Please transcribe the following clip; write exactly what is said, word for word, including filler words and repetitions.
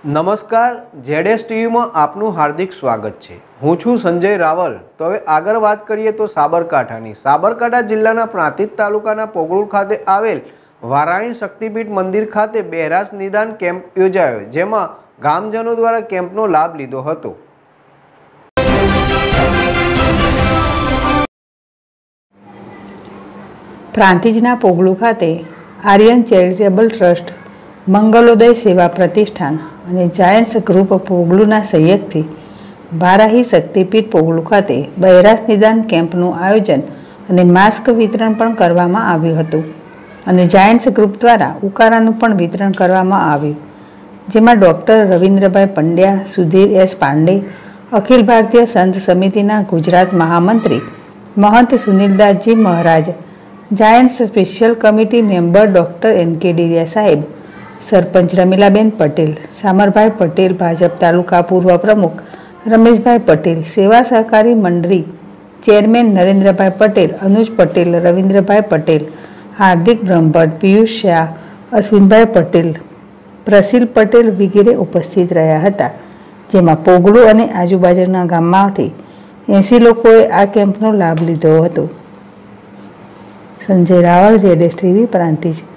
નમસ્કાર, ઝેડએસ ટીવીમાં આપનું હાર્દિક સ્વાગત છે। હું છું સંજય રાવલ। તો હવે આગળ વાત કરીએ તો સાબરકાંઠાની સાબરકાંઠા જિલ્લાના પ્રાંતિજ તાલુકાના પોગળું ખાતે આવેલ વારાયણ શક્તિપીઠ મંદિર ખાતે બહેરાશ નિદાન કેમ્પ યોજાયો, જેમાં ગામજનો દ્વારા કેમ્પનો લાભ લીધો હતો। પ્રાંતિજના પોગળું ખાતે આર્યન ચેરિટેબલ ટ્રસ્ટ, મંગલોદય સેવા પ્રતિષ્ઠાન અને જાયન્ટ્સ ગ્રુપ પોગળુંના સહયોગથી વારાહી શક્તિપીઠ પોગળું ખાતે બહેરાશ નિદાન કેમ્પનું આયોજન અને માસ્ક વિતરણ પણ કરવામાં આવ્યું હતું અને જાયન્ટ્સ ગ્રુપ દ્વારા ઉકારાનું પણ વિતરણ કરવામાં આવ્યું, જેમાં ડૉક્ટર રવિન્દ્રભાઈ પંડ્યા, સુધીર એસ પાંડે, અખિલ ભારતીય સંત સમિતિના ગુજરાત મહામંત્રી Mahant Sunildasji Maharaj, Giants special committee member doctor N K Diriya સાહેબ, સરપંચ રમીલાબેન પટેલ, સામરભાઈ પટેલ, ભાજપ તાલુકા પૂર્વ પ્રમુખ રમેશભાઈ પટેલ, સેવા સહકારી મંડળી ચેરમેન નરેન્દ્રભાઈ પટેલ, અનુજ પટેલ, રવિન્દ્રભાઈ પટેલ, હાર્દિક બ્રહ્મભટ્ટ, પિયુષ શાહ, અશ્વિનભાઈ પટેલ, પ્રસિલ પટેલ વગેરે ઉપસ્થિત રહ્યા હતા, જેમાં પોગળું અને આજુબાજુના ગામમાંથી એંસી લોકોએ આ કેમ્પનો લાભ લીધો હતો। Sanjay Raval, ZS TV, Prantij.